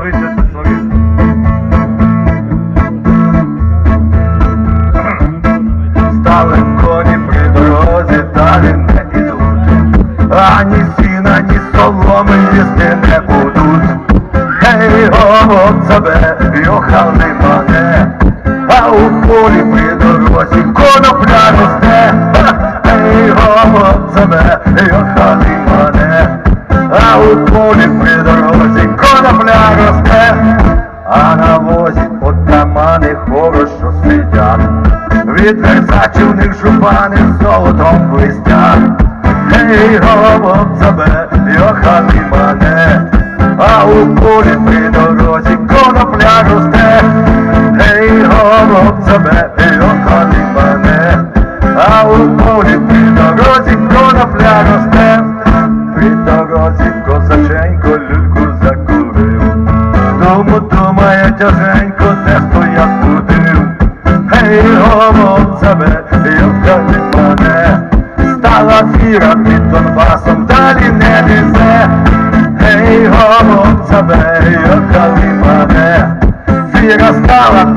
вичити собі. Стали коні при дорозі, далі не ідуть. Ані сіна, ні соломи їсти не будуть. Гей, голубцеве, йохали мене, а у полі при дорозі конопля росте. Гей, голубцеве, йохали мене, а у полі при дорозі конопля росте. А на возі отамани хорошо сидять, від версачів в них жупани золотом блистять. Гей, голубцеве, йохали мене, а у полі при дорозі конопля росте. Гей, голубцеве, йохали мене, а у полі при дорозі конопля росте. При дорозі козаченько люльку закурив, думає тяженько, де стоять будив. Гей, голубцеве, йохали мене, стала фіра під Донбасом, далі не лізе. Гей, голубцеве, йохали мене, фіра стала